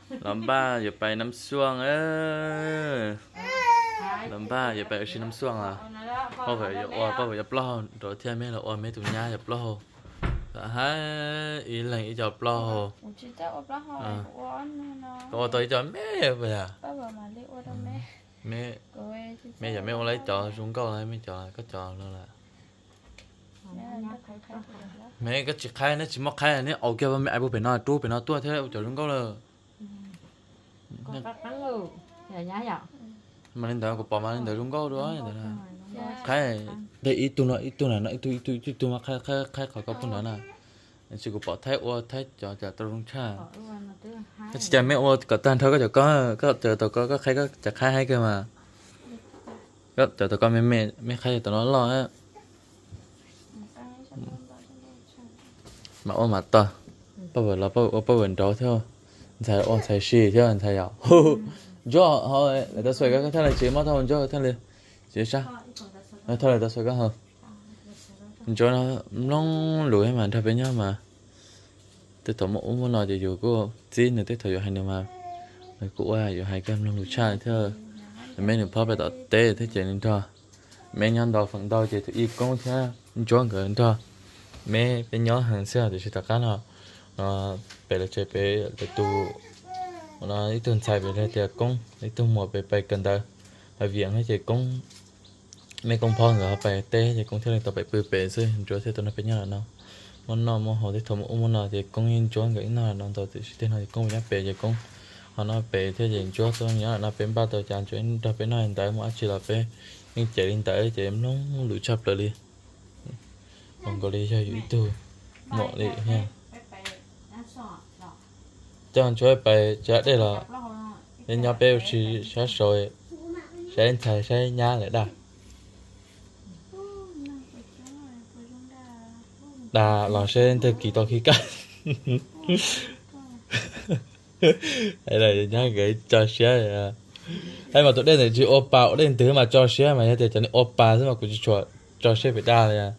làm ba giờ bay nắm xuông ơ làm ba giờ bay ở trên nắm xuông à bao về giờ bao về giờ lo rồi thêm mấy là mấy tụi nhà giờ lo hai ý là ý giờ lo tôi tôi cho mấy vậy à mấy mấy giờ mấy ông lấy trò xuống câu lấy mấy trò có trò nữa là mấy cái chỉ khai nó chỉ mắc khai này ok mà mẹ bố phải nói tua thế trò xuống câu là mà lên đó có bỏ mà lên đó xuống câu đó khai để ít tu nó ít tu mà khai khỏi câu phun đó nè chỉ có bỏ thái ô thái cho tôi không cha cái chỉ mấy ô có tan thôi có chờ tôi có khai có chả khai hay cơ mà có chờ tôi có mấy khai tôi nó lo á mà ô mà to bao giờ là bao giờ đó thôi thầy ôn thầy xì theo thầy giáo cho thôi người ta xoay cái thằng này chỉ mất thôi cho thằng này chỉ sao thằng này ta xoay cái hơn cho nó lùi mà thằng bên nhau mà tôi thổi một uống nói thì dù cô gì nữa tôi thổi hành được mà người cụ ai dù hai kem nó lùi chai thôi mấy người pop lại tê thế chuyện nên thôi mấy nhân đồ phần đôi thì ít con thế cho người thôi mấy bên nhỏ hàng xưa thì chỉ tất cả nó về là chơi về để tu nó ít tuần xài về đây thì công ít tuần một về cần đời ở viện hay chơi công mấy công phong rồi về tê thì công theo này tập về bự bể rồi rồi thì tụi nó phải nhớ là nó món nào món họ thì thầm món nào thì công in cho cái nào nó tao thì tên này công nhắc về thì công họ nói về thế gì cho tôi nhớ là nó bên ba tờ chán chuyện đó bên này hiện tại mà chỉ là về nhưng chạy đến tại chạy em nó lụi chập lại đi còn có đi cho ít tu mọi đi ha cho anh chơi bài trả đây là bên nhà bèo chỉ sẽ rồi sẽ thầy sẽ nhà lại đã là sẽ từ kỳ to khi cả hay là nhà cái cho xe hay mà tụi đây thì chỉ oppa ở đây thứ mà cho xe mà thì cho nên oppa chứ mà cũng chỉ cho xe phải đa này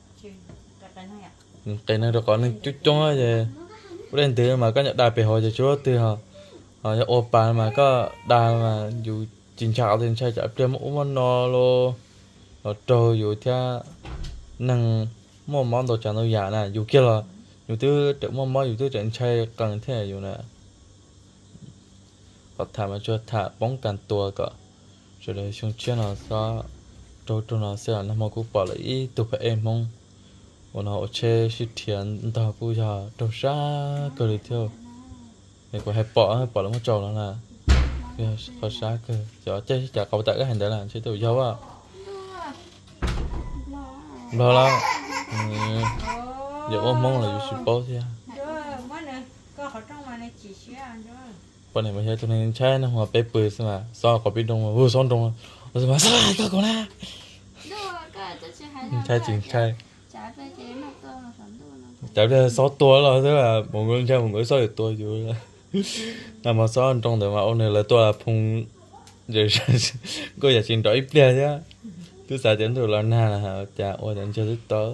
cái này nó có nên chút cho vậy lên từ mà có nhận đài về hồi giờ chúa từ họ cho oppa mà có đài mà dù chính trạo thì sai chạy trên một món no lo rồi trôi dù theo năng một món đồ chẳng đâu giả nè dù kia là dù thứ tự món dù thứ chẳng chơi cần thế dù nè họ thả mà cho thả bóng càn tua cả rồi đây xuống trên nó sao trôi nó sẽ là nó cũng bỏ lại tụi phải em mong nó chơi sự thiện tao cũng giờ đâu ra cơ đi theo này có hay bỏ là một trò là có xa cơ giờ chơi chả cầu tại cái hành đấy là chơi tụi dâu à lo lắm giờ mong là dù sự bố thôi bọn này mà chơi tụi này chơi nó hòa bếp bự mà sao có biết đông mà vừa son đông mà sao lại có nè chơi chỉnh chơi chả biết 6 tuổi rồi tức là một người chơi một người 6 tuổi rồi là mà 6 trong đời mà ông này là tôi là phun rồi cô giờ chuyện đổi ít chứ cứ sợ đến từ lần nào là chả ôi đến chơi tới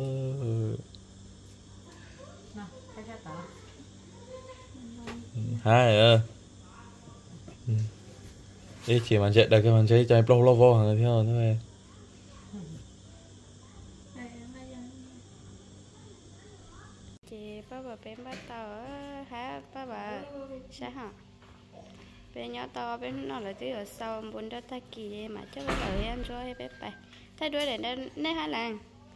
hai đi chỉ mà chạy được cái mình chơi chơi lâu vô hàng theo thôi bên bắt tàu hả ba bà sao hả bên nhỏ to bên nó là tí ở sau bốn đất ta kỳ mà chắc là ở em rồi bên bài thay đuôi để nên hai làng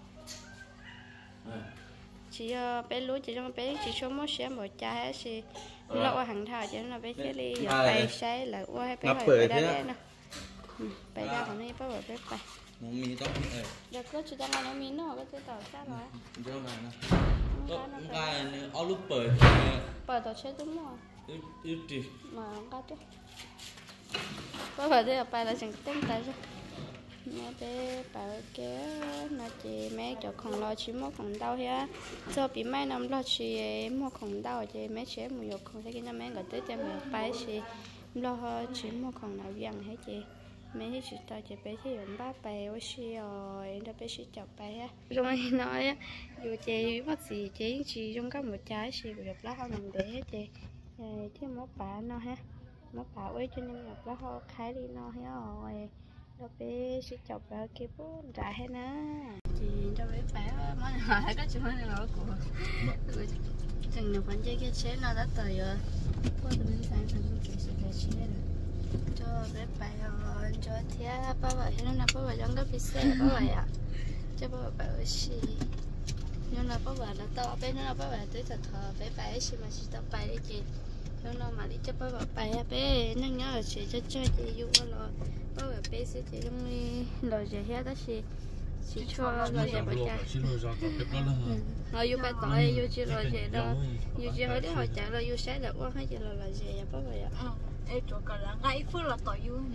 chỉ bên lúa chỉ cho bên chỉ số một xe một cha hết thì lọ hàng thảo cho nó bên kia đi bài say là qua hay bên hỏi ra đây nè bài ra còn này bắt vào bên bài mì tóc giờ cứ chỉ đang ăn mì nó cái tàu sao rồi cái áo lúc ปิ tàu chơi đúng không ít đi mà cái chứ có phải thế bài là chẳng tên tại sao mẹ bé bảo kia nó chỉ mẹ cho con lo chỉ mua con đau hết cho bị mấy năm lo chỉ mua con đau chỉ mẹ sẽ mua nhiều con thế kia mẹ gọi tới cho mẹ bài chỉ lo chỉ mua con nào vàng hết chị mấy chị tao chỉ bé thì dùng ba bài ở xí rồi nó bé xí chọc bài á rồi nói á dù chị mất gì chị chỉ dùng có một trái xí được lá hoa mình để hết chị thêm một bà nó ha một bà ấy cho nên nhập là họ khai đi nó ha rồi nó bé sẽ chọc vào cái bún trả hết nè chị cho bé phải món này có chuyện này là của chừng nào vẫn chơi cái chế nó đã tới rồi qua tụi mình sang thằng cái sự cái chế rồi cho bé phải rồi cho thia ba vợ cho nên là ba vợ trong cái bị xe ba vợ à cho ba vợ bảo gì nhưng là ba vợ là to bé nó là ba vợ tới thật thờ bé phải gì mà chỉ tao phải đi chị nó mà đi cho ba vợ phải à bé nó nhớ là chị cho chơi chị dùng rồi ba vợ bé sẽ chị trong đi rồi chị hết đó chị cho rồi chị bảo cha rồi yêu bài tỏi yêu chị rồi chị đó yêu chị hỏi đến hỏi trả rồi yêu sáng được quá hay chị là gì vậy ba vợ ạ em chỗ cả là ngay phút là tỏi yêu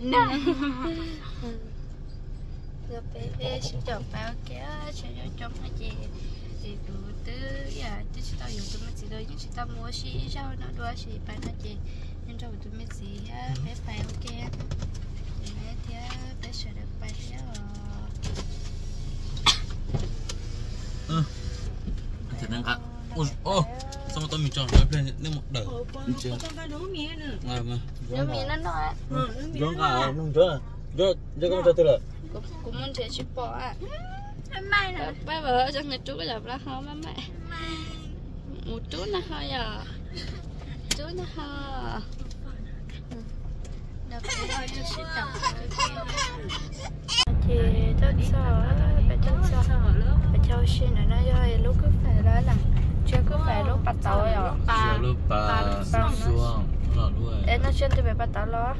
rồi bé xin chào bao kéo cho trong hai chị thì đủ tư ya chứ chỉ tao dùng tụi mình chỉ đôi chứ chỉ tao mua xí rau nó đua xí bán nó chị nên rau tụi mình xí bé phải ok thì bé thì bé sẽ được bài theo thật năng cả ô sao mà tôi mình chọn cái plane nên một đời chưa mà nếu mình nó nói giống cả nông chưa chưa có cho tôi rồi cũng muốn chơi chip bỏ à mai nè ba vợ cho người chú cái đập ra không má mẹ một chú nó hơi à chú nó hơi đập ra cho chị đập thì rất sợ phải rất sợ phải theo xin là nó do lúc cứ phải nói là chưa cứ phải lúc bắt tàu rồi lúc xuống lo luôn em nó chuyên từ về bắt tàu lo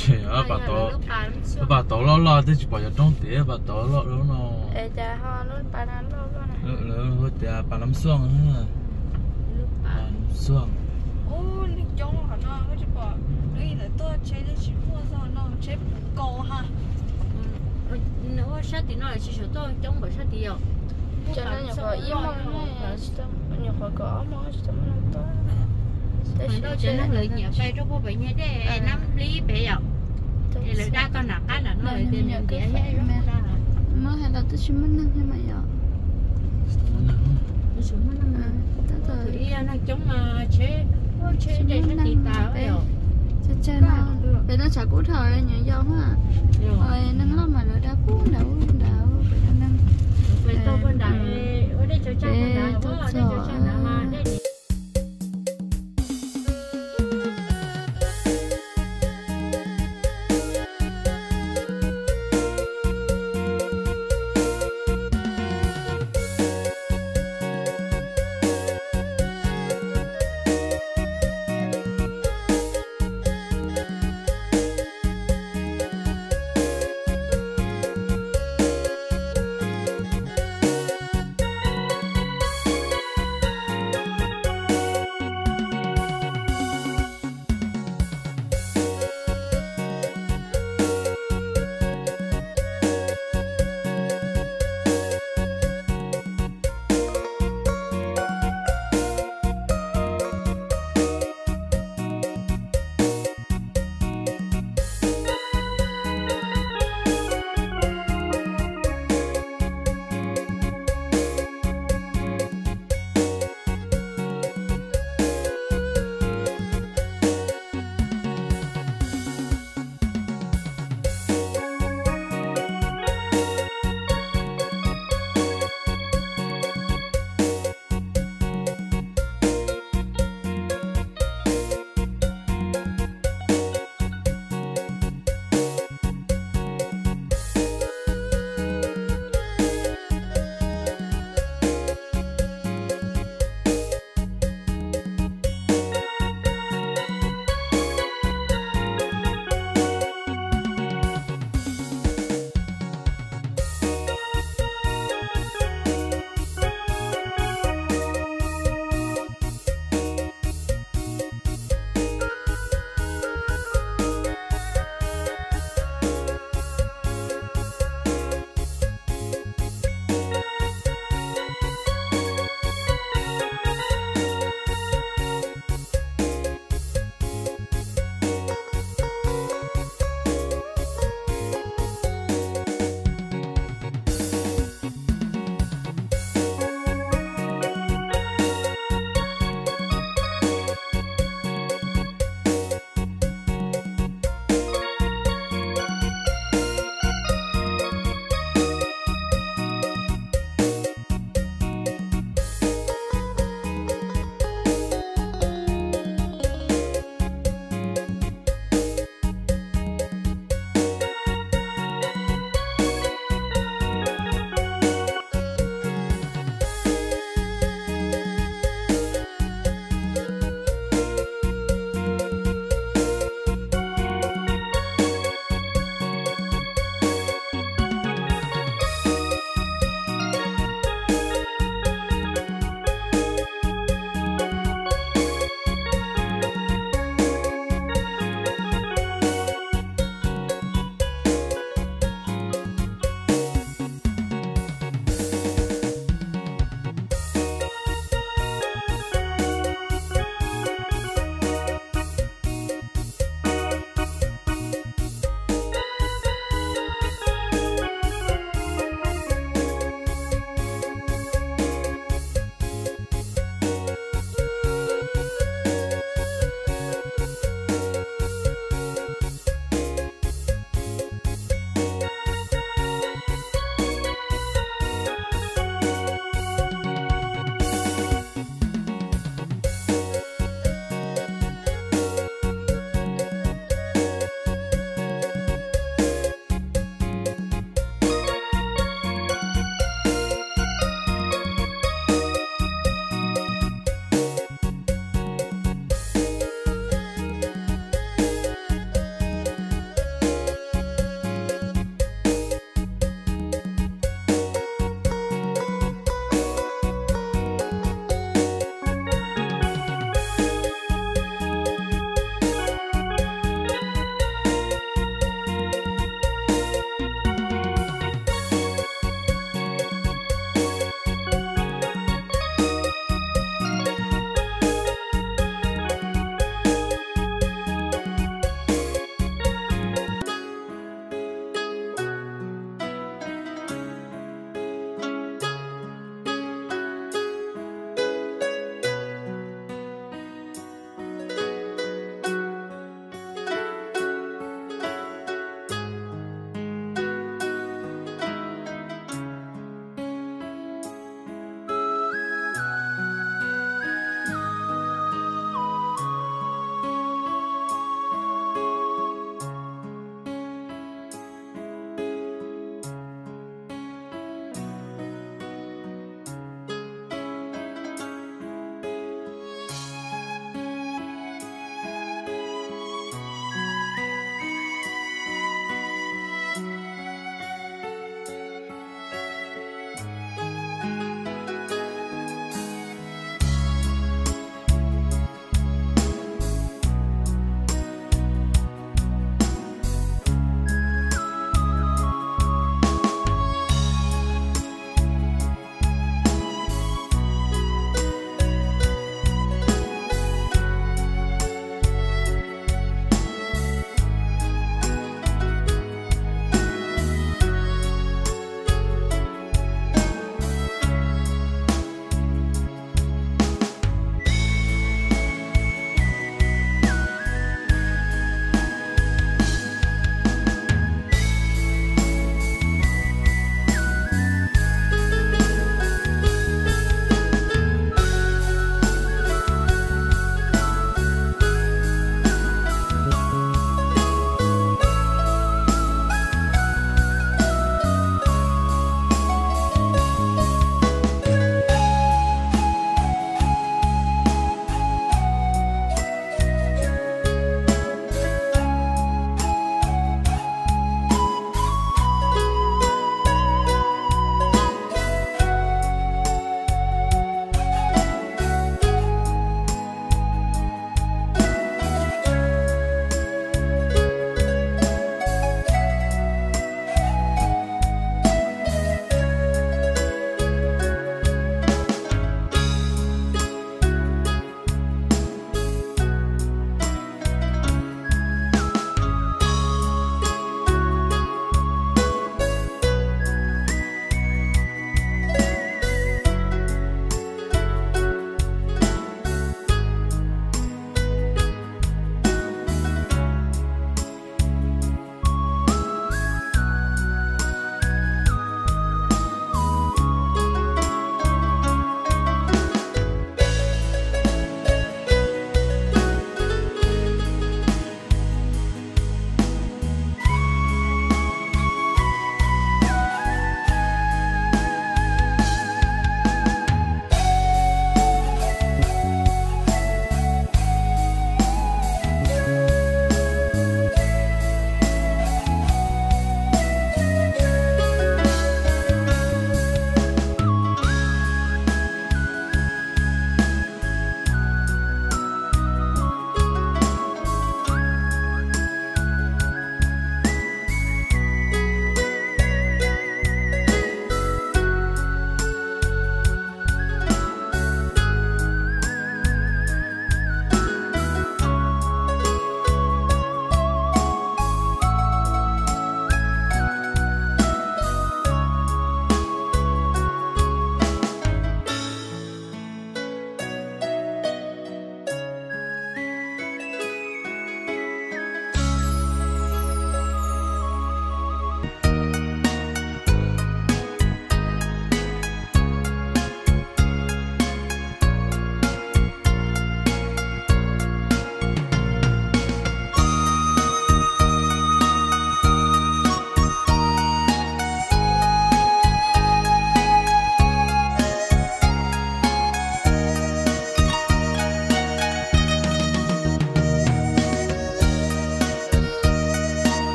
bà tổ lo thì chỉ bảo cho trong tía bà tổ lo nó em cha ho nó bà nó lo nè rồi thì bà nắm xuông ha bà nắm xuông ô đi trong hả nó cái chỗ đây là tôi chơi đấy chỉ mua sao nó chơi cầu ha nếu sát thì nó là chỉ số tôi trong bởi sát thì rồi cho nên nhiều khỏi im mà nhiều khỏi có mà sao mà nó to mình đâu cho nó lợi nhiều bay cho cô bệnh như thế 5 ly bé rồi thì lợi đa con nặng cái là nó lợi tiền nhiều tiền hết mới hay là tôi chỉ muốn nâng hay mày ạ nó xuống nó nâng thì nó chống chế để nó đi tao rồi chơi nó để nó chả cú thời nhảy dâu ha rồi nâng lắm mà lợi đã cú đậu phải nâng về tôi bên đảo ở đây cho cha bên đảo ở đây cho cha đảo mà đây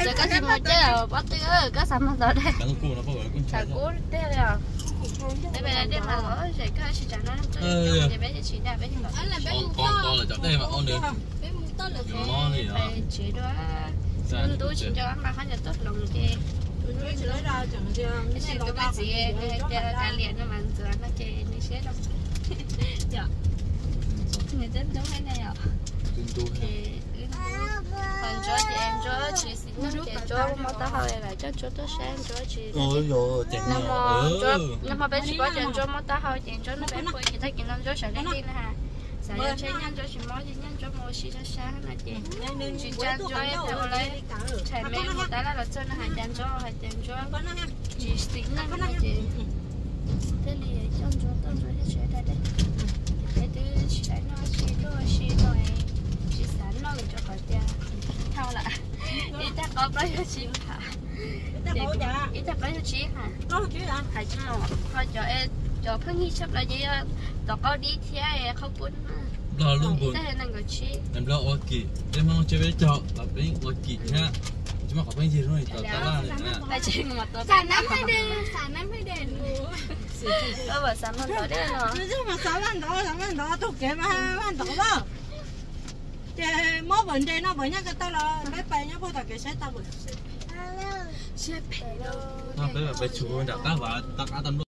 rồi có gì một chứ là bắt tư có sao mà đó đây Cả con cua nó bao giờ con chả trai. cú thế rồi để bây giờ đi mà lỡ rồi có chỉ trả nó tôi thì bé chỉ đã bé thì lỡ Con là chọn đây mà con được. bé muốn to là Ngon gì đó. chỉ đó nên tôi chỉ cho ăn mà khá là tốt lòng kì tôi chỉ lấy ra chẳng chưa cái gì cái bác sĩ cái liền nó mà giờ nó chơi đi xé đâu dạ người đến đúng cái này ạ thì còn chỗ thì em chỗ chị xin nó thì chỗ mà tao hỏi là chỗ tôi sáng chỗ chị Ôi dồi, chén nhưng mà bé chỉ có chuyện chỗ mà tao hỏi chuyện chỗ nó bé quay chị thấy chuyện năm chỗ sẽ đi nè ha sẽ cho chơi nhân chỗ chỉ mới thì nhân chỗ mua xí cho sáng là chị chị chăn chỗ em theo lấy chạy mẹ một tá là chân nó hành chăn chỗ chị xin nó là chị thế thì trong chỗ tao chỗ thì sẽ đây cái thứ chị thấy nó chị rồi chị sẵn nó cho khỏi tiền thao lại ít ta có bao nhiêu chị hả ít ta bao nhiêu chị hả hay chứ mà thôi cho phương nghi chấp là gì tao có đi theo không muốn Lo luôn buồn. thế nên người chị Em lo ở kỳ, em không chơi với trò, là bên ở kỳ nha. Chứ mà có bên gì rồi, tao là này nè. là chị mà tao xả năm hay đèn tao bảo sắm hơn đó đấy nó chứ mà 3萬都幾萬度咯。即係冇問題，那問一個得啦，你病一鋪頭幾使得喎？ xe bể đâu Nó bé chụp đã cá và tao cá tầm